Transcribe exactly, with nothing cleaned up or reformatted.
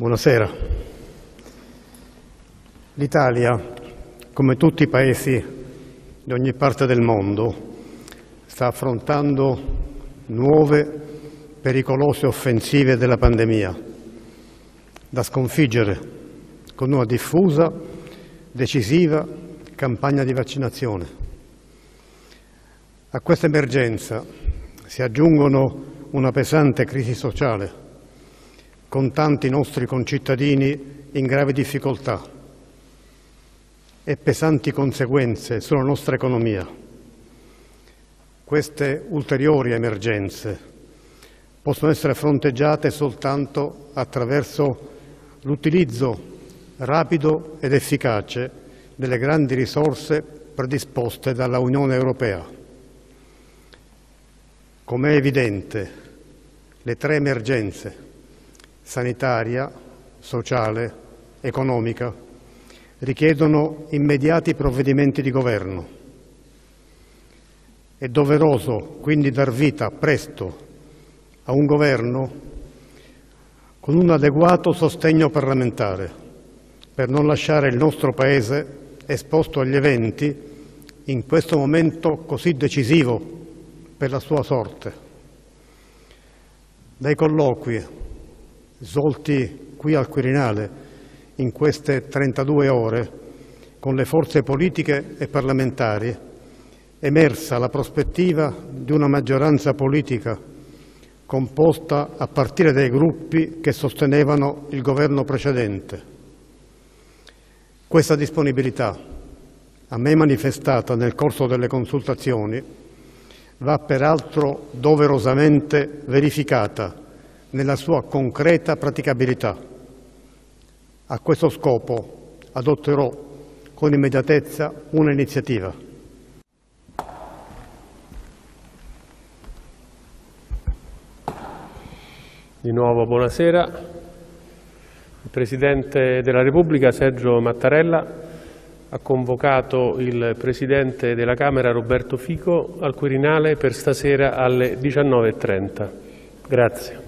Buonasera. L'Italia, come tutti i paesi di ogni parte del mondo, sta affrontando nuove pericolose offensive della pandemia, da sconfiggere con una diffusa, decisiva campagna di vaccinazione. A questa emergenza si aggiungono una pesante crisi sociale, con tanti nostri concittadini in gravi difficoltà e pesanti conseguenze sulla nostra economia. Queste ulteriori emergenze possono essere fronteggiate soltanto attraverso l'utilizzo rapido ed efficace delle grandi risorse predisposte dalla Unione Europea. Come è evidente, le tre emergenze sanitaria, sociale, economica, richiedono immediati provvedimenti di governo. È doveroso quindi dar vita presto a un governo con un adeguato sostegno parlamentare per non lasciare il nostro Paese esposto agli eventi in questo momento così decisivo per la sua sorte. Dai colloqui svolti qui al Quirinale in queste trentadue ore con le forze politiche e parlamentari è emersa la prospettiva di una maggioranza politica composta a partire dai gruppi che sostenevano il governo precedente. Questa disponibilità, a me manifestata nel corso delle consultazioni, va peraltro doverosamente verificata nella sua concreta praticabilità. A questo scopo adotterò con immediatezza un'iniziativa. Di nuovo buonasera. Il Presidente della Repubblica, Sergio Mattarella, ha convocato il Presidente della Camera, Roberto Fico, al Quirinale per stasera alle diciannove e trenta. Grazie.